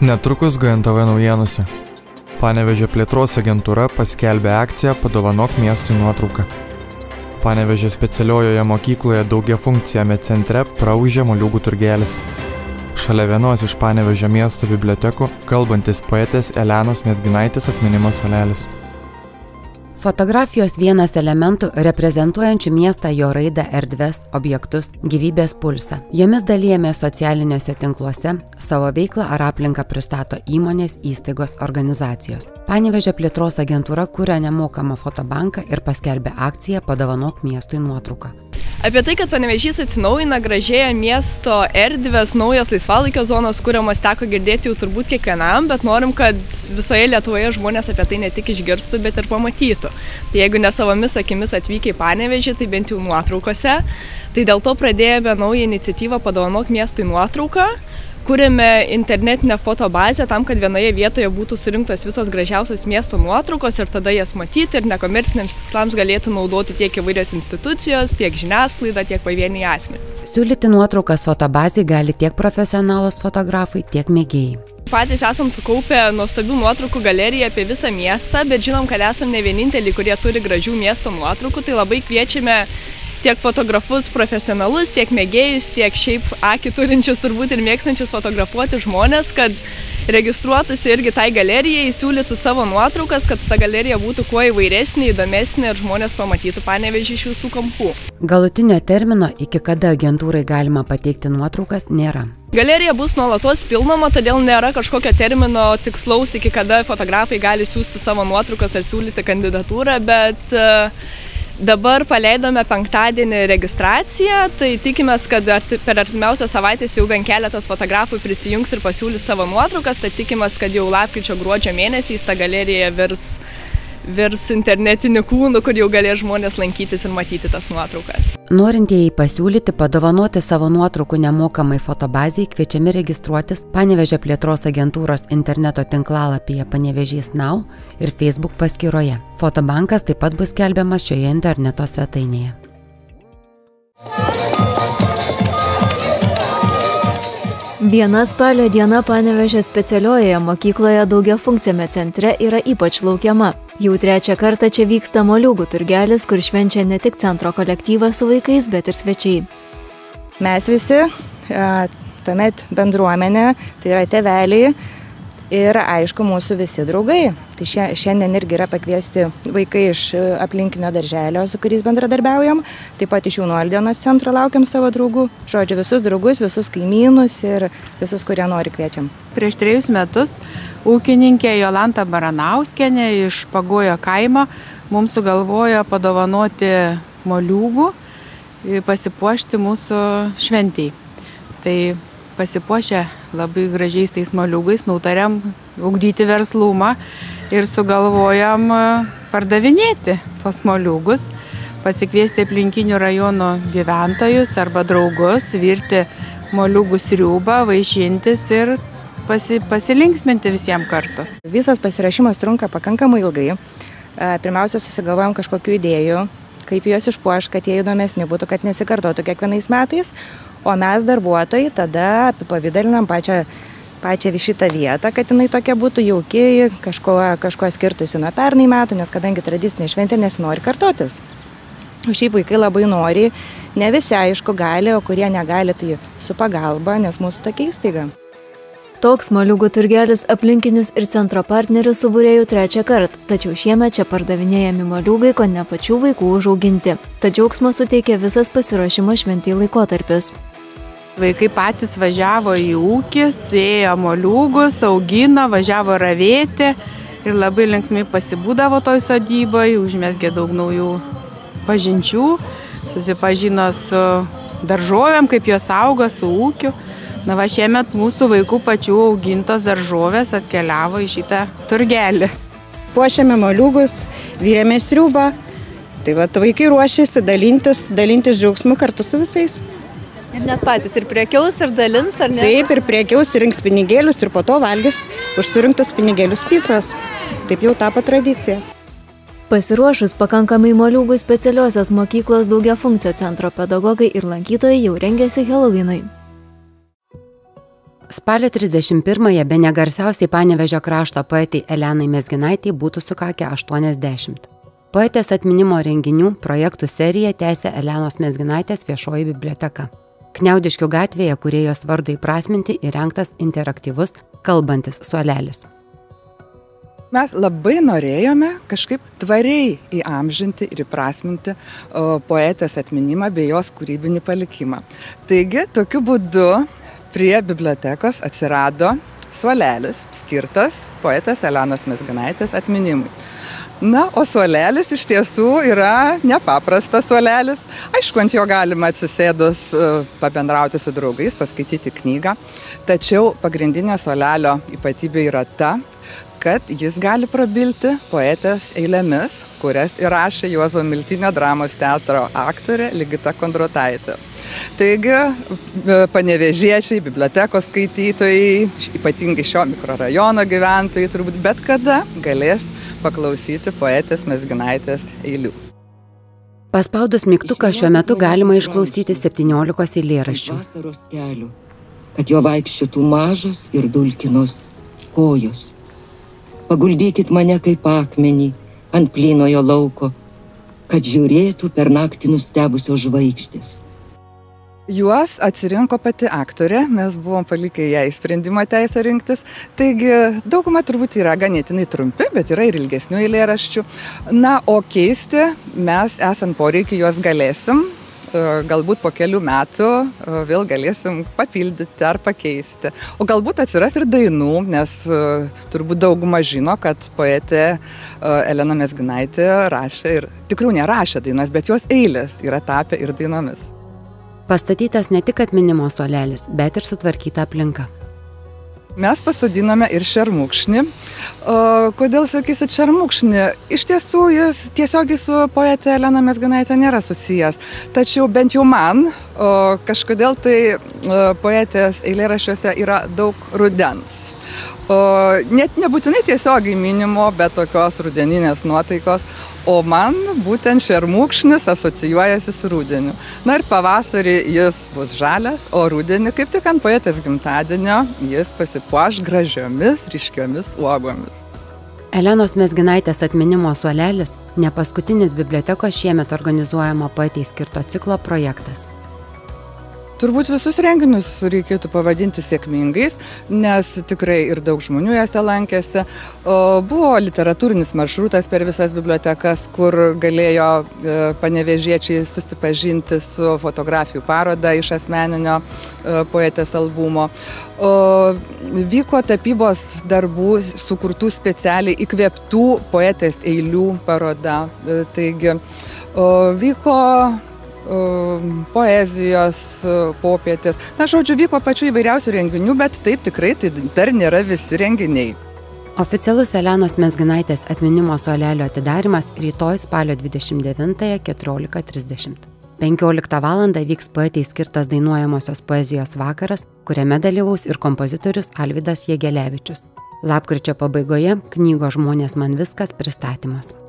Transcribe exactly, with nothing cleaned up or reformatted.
Netrukus G N T V naujienose. Panevėžio plėtros agentūra paskelbė akciją Padovanok miestui nuotrauką. Panevėžio specialiojoje mokykloje daugiafunkcijame centre praūžė moliūgų turgelis. Šalia vienos iš Panevėžio miesto bibliotekų kalbantis poetės Elenos Mezginaitės atminimo suolelis. Fotografijos vienas elementų reprezentuojančių miestą, jo raidą, erdves, objektus, gyvybės pulsą. Jomis dalijamės socialiniuose tinkluose, savo veiklą ar aplinką pristato įmonės, įstaigos, organizacijos. Panevėžio plėtros agentūra kuria nemokamą fotobanką ir paskelbė akciją Padovanok miestui nuotrauką. Apie tai, kad Panevėžys atsinaujina, gražėja miesto erdvės, naujas laisvalaikio zonos kuriamas, teko girdėti jau turbūt kiekvienam, bet norim, kad visoje Lietuvoje žmonės apie tai ne tik išgirstų, bet ir pamatytų. Tai jeigu ne savomis akimis atvykę į Panevėžį, tai bent jau nuotraukose. Tai dėl to pradėjome naują iniciatyvą Padovanok miestui nuotrauką. Kūrėme internetinę fotobazę tam, kad vienoje vietoje būtų surinktos visos gražiausios miesto nuotraukos ir tada jas matyti ir nekomerciniams tikslams galėtų naudoti tiek įvairios institucijos, tiek žiniasklaida, tiek pavieniai asmenys. Siūlyti nuotraukas fotobazai gali tiek profesionalūs fotografai, tiek mėgėjai. Patys esam sukaupę nuostabių nuotraukų galeriją apie visą miestą, bet žinom, kad esam ne vieninteliai, kurie turi gražių miesto nuotraukų, tai labai kviečiame tiek fotografus profesionalus, tiek mėgėjus, tiek šiaip akį turinčius turbūt ir mėgstančius fotografuoti žmonės, kad registruotųsi irgi tai galerijai, siūlytų savo nuotraukas, kad ta galerija būtų kuo įvairesnė, įdomesnė ir žmonės pamatytų Panevėžį iš visų kampų. Galutinio termino, iki kada agentūrai galima pateikti nuotraukas, nėra. Galerija bus nuolatos pilnoma, todėl nėra kažkokio termino tikslaus, iki kada fotografai gali siūsti savo nuotraukas ar siūlyti kandidatūrą, bet dabar paleidome penktadienį registraciją, tai tikimės, kad per artimiausią savaitės jau bent keletas fotografų prisijungs ir pasiūlys savo nuotraukas, tai tikimės, kad jau lapkričio gruodžio mėnesiais ta galerija virs, virs internetiniu kūnu, kur jau galės žmonės lankytis ir matyti tas nuotraukas. Norintieji pasiūlyti, padovanoti savo nuotraukų nemokamai fotobazei, kviečiami registruotis Panevėžio plėtros agentūros interneto tinklalapyje Panevėžys Now ir Facebook paskyroje. Fotobankas taip pat bus skelbiamas šioje interneto svetainėje. Viena spalio diena Panevėžio specialiojoje mokykloje daugiafunkciame centre yra ypač laukiama. Jau trečią kartą čia vyksta moliūgų turgelis, kur švenčia ne tik centro kolektyvas su vaikais, bet ir svečiai. Mes visi, tuomet bendruomenė, tai yra tėveliai ir aišku mūsų visi draugai. Tai šiandien irgi yra pakviesti vaikai iš aplinkinio darželio, su kuriais bendradarbiaujam. Taip pat iš jaunuolių dienos centro laukiam savo draugų. Žodžiu, visus draugus, visus kaimynus ir visus, kurie nori, kviečiam. Prieš trejus metus ūkininkė Jolanta Baranauskienė iš Pagojo kaimo mums sugalvojo padovanoti moliūgų, pasipuošti mūsų šventei. Tai pasipuošę labai gražiais tais moliūgais, nutarėm ugdyti verslumą ir sugalvojom pardavinėti tos moliūgus, pasikviesti aplinkinių rajonų gyventojus arba draugus, virti moliūgų sriubą, vaišintis ir pasi, pasilinksminti visiems kartu. Visas pasirašymas trunka pakankamai ilgai. Pirmiausia, susigalvojom kažkokių idėjų, kaip juos išpuoš, kad jie įdomesni būtų, kad nesikartotų kiekvienais metais. O mes darbuotojai tada apipavydalinam pačią, pačią šitą vietą, kad jinai tokia būtų jauki, kažko, kažko skirtusi nuo pernai metų, nes kadangi tradicinė šventė nesinori kartotis. O šiaip vaikai labai nori, ne visi aišku gali, o kurie negali, tai su pagalba, nes mūsų tokia įstaiga. Toks moliūgų turgelis aplinkinius ir centro partnerius subūrėjų trečią kartą, tačiau šiemet čia pardavinėjami moliūgai, ko ne pačių vaikų užauginti. Tad džiaugsmo suteikia visas pasiruošimo šventei laikotarpis. Vaikai patys važiavo į ūkį, ėjo moliūgus, augino, važiavo ravėti ir labai linksmai pasibūdavo toj sodyboje, užmesgė daug naujų pažinčių, susipažino su daržovėm, kaip jos auga, su ūkiu. Na va, šiemet mūsų vaikų pačių augintos daržovės atkeliavo į šitą turgelį. Puošiame moliūgus, virėme sriubą, tai va, vaikai ruošiasi dalintis, dalintis džiaugsmu kartu su visais. Ir net patys ir priekiaus, ir dalins, ar ne? Taip, ir priekiaus, ir rinks pinigėlius, ir po to valgys už surinktus pinigėlius picas. Taip jau tapo tradicija. Pasiruošus pakankamai moliūgų specialiosios mokyklos daugiafunkcio centro pedagogai ir lankytojai jau rengiasi Halloweenui. Spalio trisdešimt pirmąją bene garsiausiai Panevėžio krašto poetai Elenai Mezginaitei būtų sukakę aštuoniasdešimt. Poetės atminimo renginių projektų seriją tęsia Elenos Mezginaitės viešoji biblioteka. Kniaudiškių gatvėje kūrėjos vardu įprasminti įrengtas interaktyvus kalbantis suolelis. Mes labai norėjome kažkaip tvariai įamžinti ir įprasminti poetės atminimą bei jos kūrybinį palikimą. Taigi, tokiu būdu prie bibliotekos atsirado suolelis skirtas poetės Elenos Mezginaitės atminimui. Na, o suolelis iš tiesų yra nepaprastas suolelis. Aišku, ant jo galima atsisėdus pabendrauti su draugais, paskaityti knygą. Tačiau pagrindinė suolelio ypatybė yra ta, kad jis gali prabilti poetės eilėmis, kurias įrašė Juozo Miltinio dramos teatro aktorė Ligita Kondrotaitė. Taigi, panevėžiečiai, bibliotekos skaitytojai, ypatingai šio mikrorajono gyventojai, turbūt bet kada galės paklausyti poetės Mezginaitės eilių. Paspaudus mygtuką šiuo metu galima išklausyti septyniolikos eilėraščių. Vasaros kelių, kad jo vaikščiotų mažos ir dulkinos kojos. Paguldykit mane kaip akmenį ant plynojo lauko, kad žiūrėtų per naktį nustebusios žvaigždės. Juos atsirinko pati aktorė, mes buvom palikę jai sprendimo teisę rinktis, taigi dauguma turbūt yra ganėtinai trumpi, bet yra ir ilgesnių eilėraščių. Na, o keisti mes esant poreikį juos galėsim, galbūt po kelių metų vėl galėsim papildyti ar pakeisti. O galbūt atsiras ir dainų, nes turbūt dauguma žino, kad poetė Elena Mezginaitė rašė ir tikrųjų nerašė dainas, bet jos eilės yra tapę ir dainomis. Pastatytas ne tik atminimo suolelis, bet ir sutvarkyta aplinka. Mes pasodinome ir šermukšnį. Kodėl sakysit šermukšnį? Iš tiesų jis tiesiogiai su poetė Elena Mezginaitė nėra susijęs. Tačiau bent jau man kažkodėl tai poetės eilėraščiuose yra daug rudens. Net nebūtinai tiesiogiai minimo, bet tokios rudeninės nuotaikos. O man būtent šermukšnis asocijuojasi su rudeniu. Na ir pavasarį jis bus žalias, o rudenį, kaip tik ant poetės gimtadienio, jis pasipuoš gražiomis, ryškiomis uogomis. Elenos Mezginaitės atminimo suolelis ne paskutinis bibliotekos šiemet organizuojamo poetei skirto ciklo projektas. Turbūt visus renginius reikėtų pavadinti sėkmingais, nes tikrai ir daug žmonių juose lankėsi. Buvo literatūrinis maršrutas per visas bibliotekas, kur galėjo panevėžiečiai susipažinti su fotografijų paroda iš asmeninio poetės albumo. Vyko tapybos darbų sukurtų specialiai įkvėptų poetės eilių paroda. Taigi vyko poezijos popietės. Na, žodžiu, vyko pačių įvairiausių renginių, bet taip tikrai tai dar nėra visi renginiai. Oficialus Elenos Mezginaitės atminimo suolelio atidarymas rytoj spalio dvidešimt devintąją keturiolika trisdešimt. penkioliktą valandą vyks poetei skirtas dainuojamosios poezijos vakaras, kuriame dalyvaus ir kompozitorius Alvydas Jegelevičius. Lapkričio pabaigoje knygos Žmonės man viskas pristatymas.